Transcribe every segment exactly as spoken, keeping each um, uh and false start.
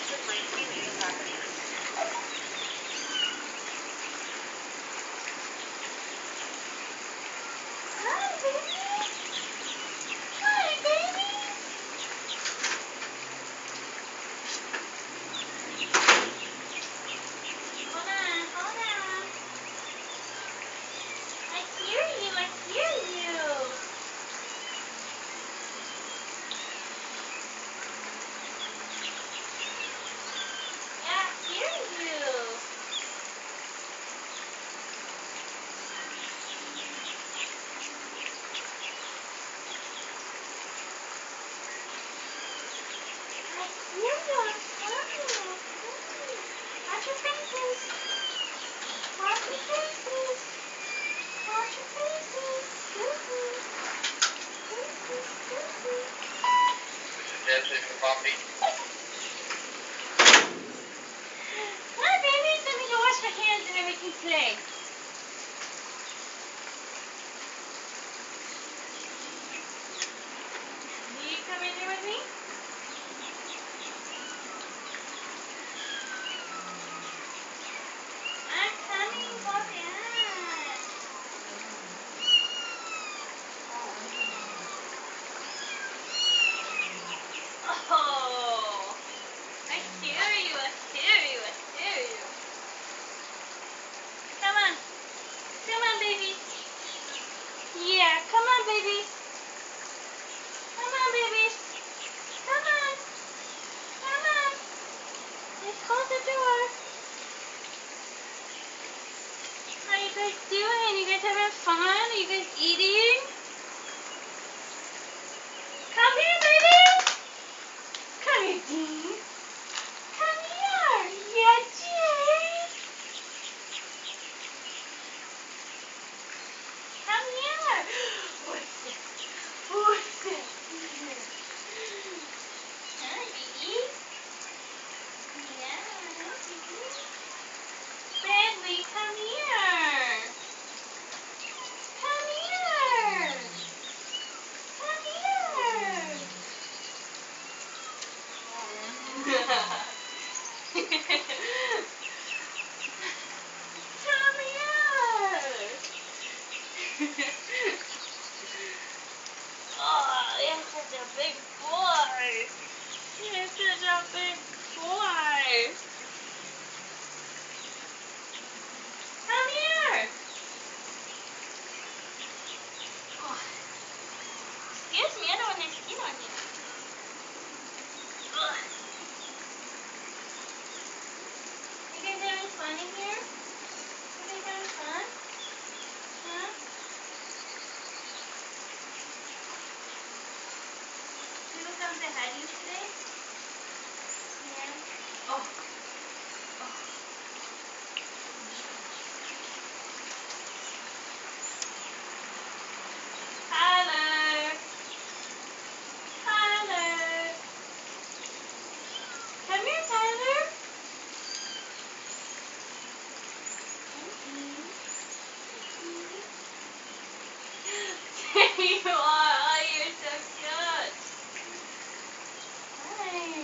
Today. Will you come in here with me? I'm coming, Bobby. Oh, I hear you, I hear you, I hear you. Come on. Come on, baby. Yeah, come on, baby. Come on, baby. Come on. Come on. Let's close the door. How you guys doing? You guys having fun? Are you guys eating? Come here, baby. Come here, Dean. Come here. Yeah, Jay. Come here. What's this? What's this? Hi, baby. Yeah, baby. Bradley, come here. Come here. Come here. Come here. Oh, you're such a big boy. You're such a big boy. Come here. Oh, excuse me, I don't want to skin on you. Ugh. You guys having fun in here? You guys having fun? Huh? People come say hi to you today? Yeah. Oh. Oh. Tyler. Tyler. Come here, Tyler. There you are. Oh, you're so cute. Hi.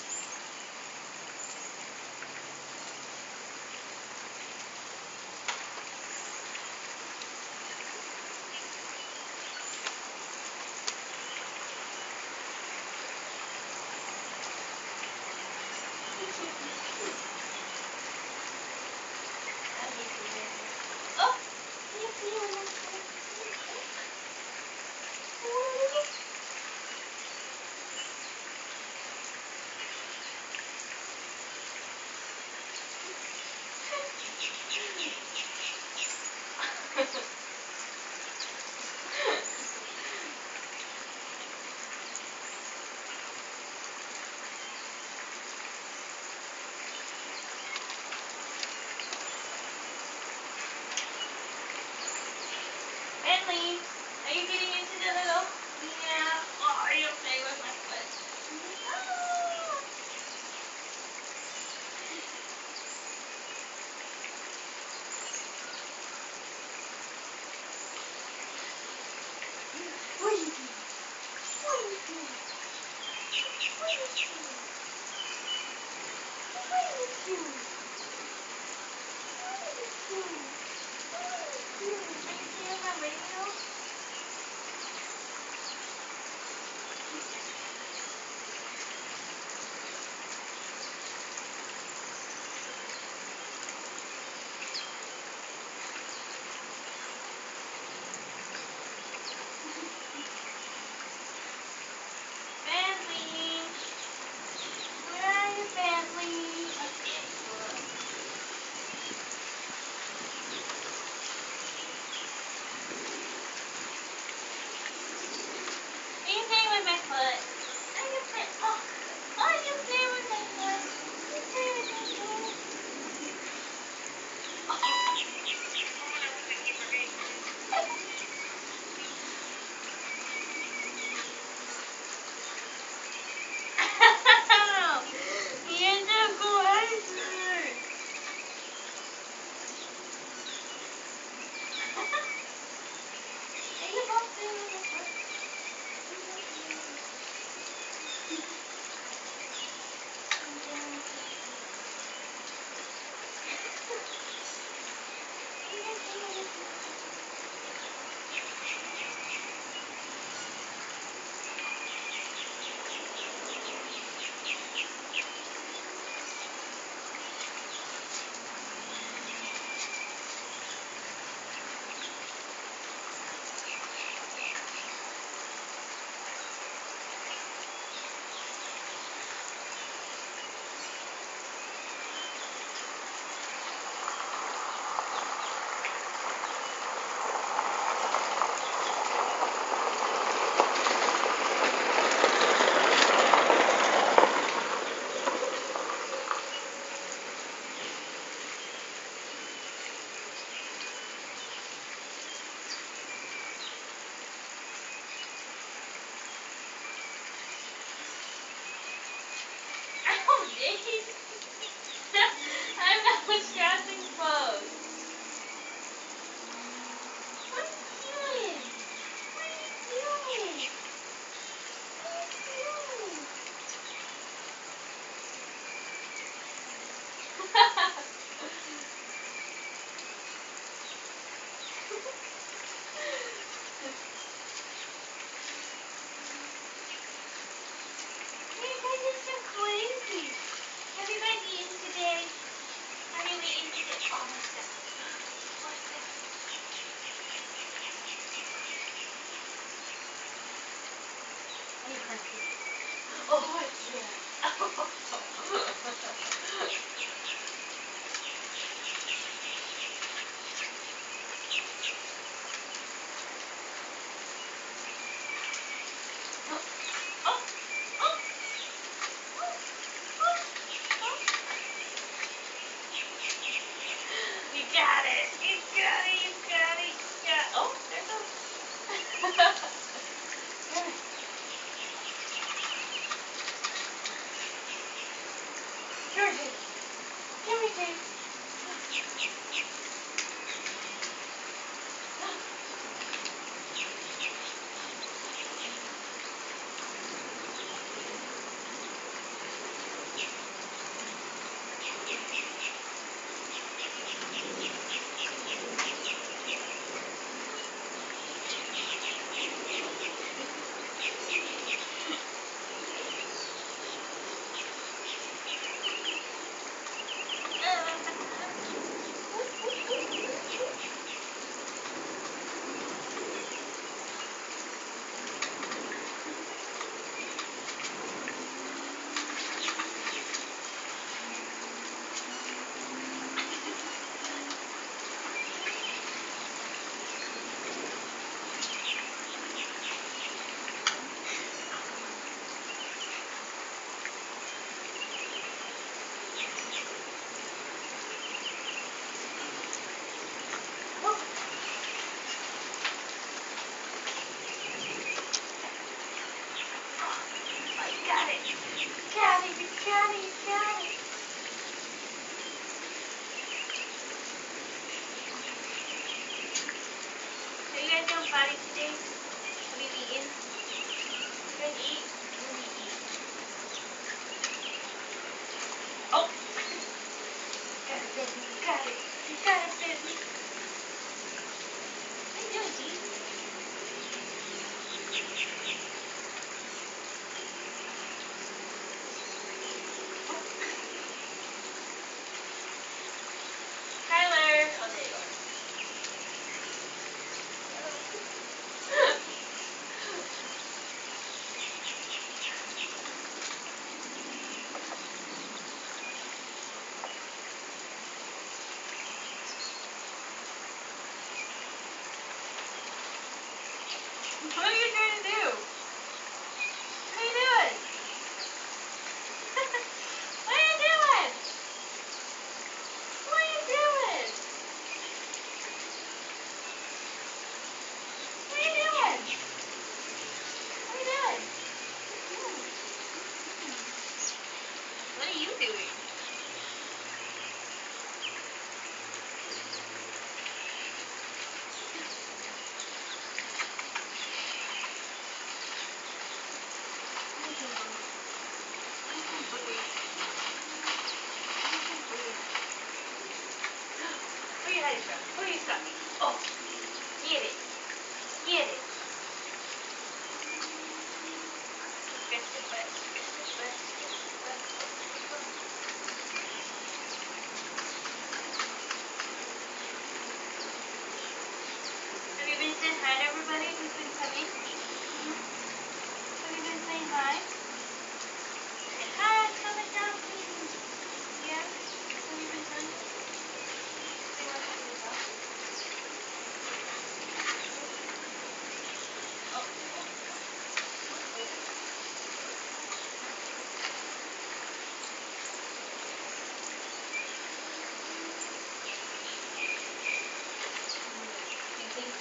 Oh, you see one. Bentley, are you getting into the little? Yeah. Oh, are you playing with my foot? Oh. What are you doing? What are you doing? What are you doing? you? What is you? What is you? Can you hear my radio? Bentley! Where are you, Bentley? Okay,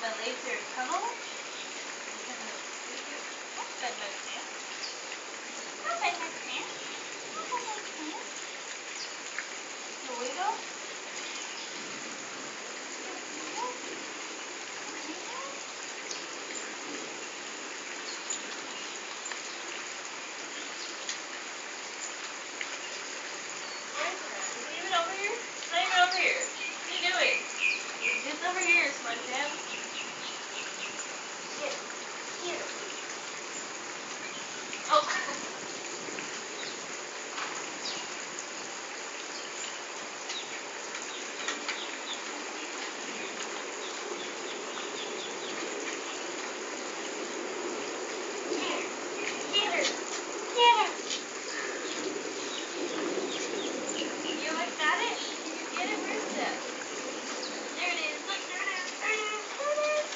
my laser tunnel. Don't bend my pants. Don't bend my pants. Don't bend my pants. You wiggle. Over here? Not even over here. What are you doing? It's over here, SpongeBob. Here. Here. Oh. Here. Here. Here. You looked at it? Did you get it? Where is it? There it is. Look, there it is. There it is. There it is.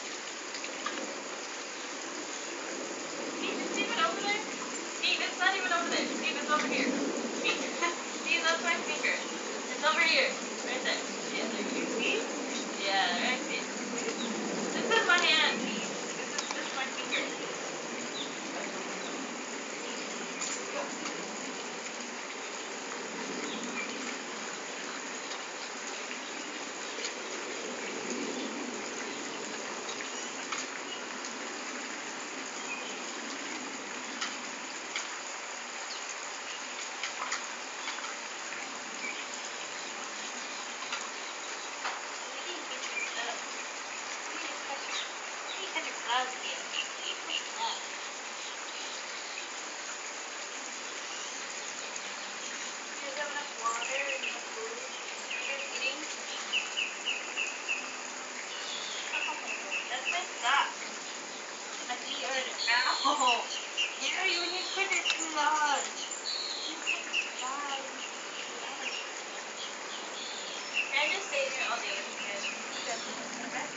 Steve, is Steven over there? Steve, it's not even over there. Steve, it's over here. Steve, Steve, that's my finger. It's over here. Right there. Yeah, there you see? Yeah, right there. This is my hand. This is, this is my finger. Oh, yeah, you need to put it too large. Can I just stay here all day because okay?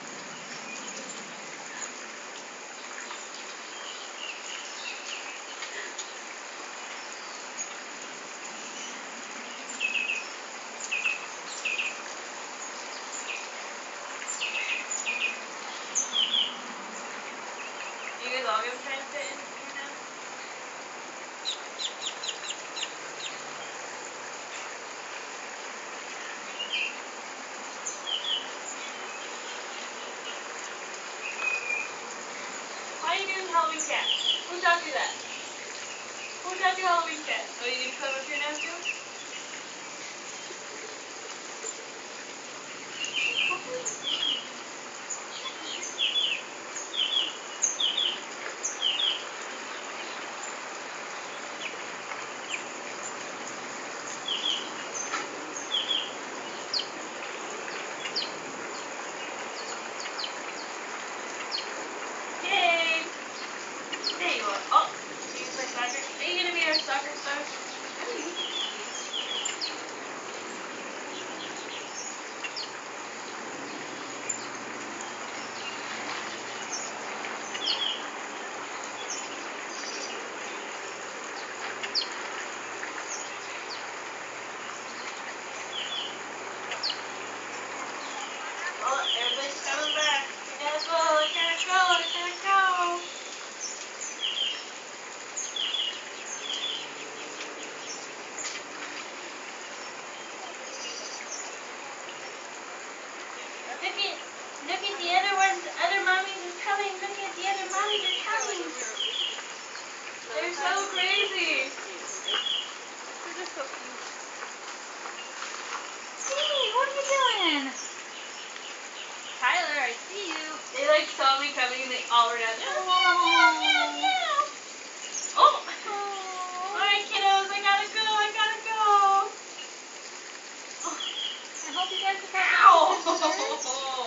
You guys all gonna try to fit in here now? Why are you doing Halloween cat? Who taught you that? Who taught you Halloween cat? Oh, you gonna come up here now too? Yay! There you are. Oh, you play soccer? Are you gonna be our soccer star? Oh, everybody's coming back. We gotta go, we gotta go, we gotta go. Look at, look at the other ones, the other mommies are coming. Look at the other mommies are coming. They're so crazy. They're just so cute. Hey, what are you doing? Tyler, I see you. They like saw me coming and they all ran out. Meow, meow, meow, meow. Oh! Alright, kiddos, I gotta go, I gotta go. Oh. I hope you guys have had